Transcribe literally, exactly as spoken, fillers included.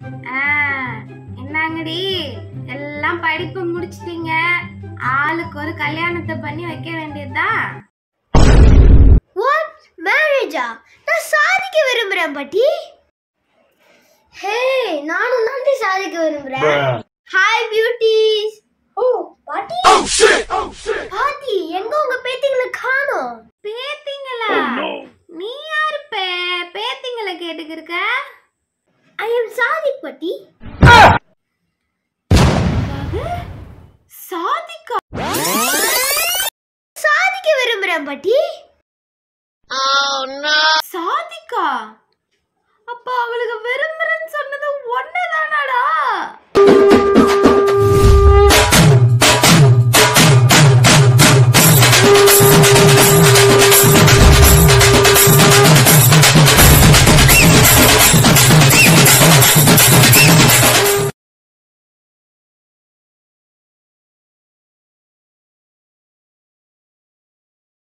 என்னங்கடி எல்லாம் படிப்பு முடிச்சிட்டீங்க, ஆளுக்கு ஒரு கல்யாணத்தை பண்ணி வைக்க வேண்டியதுதான். வாட் மேரேஜா? நான் சாதிக்க விரும்புறேன் பாட்டி. ஹே, நானும் தான் சாதிக்க விரும்புறேன். Hi beauties. ஓ பாட்டி. Oh shit. Oh shit. பாட்டி, எங்க உங்க பேத்திங்கள காணோம்? பேத்திங்களா? நீ யாரு பே பேத்திங்கள கேட்டுக்கிருக்க? ஐ அம் சாதிக் பாட்டி. சாதிக்கா? சாதிக்க விரும்புறேன் பாட்டி.